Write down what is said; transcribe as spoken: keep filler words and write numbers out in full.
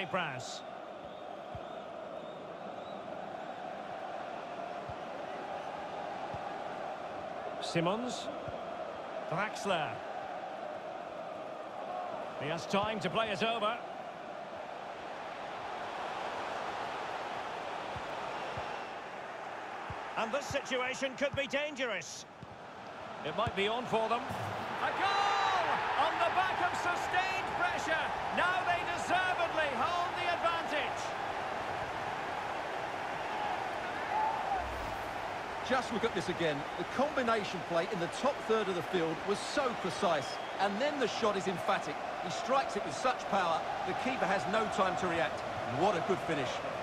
pass. Simmons. Draxler. He has time to play it over. And this situation could be dangerous. It might be on for them. A goal! On the back of sustained pressure. Now they deservedly hold the advantage. Just look at this again. The combination play in the top third of the field was so precise. And then the shot is emphatic. He strikes it with such power, the keeper has no time to react. What a good finish.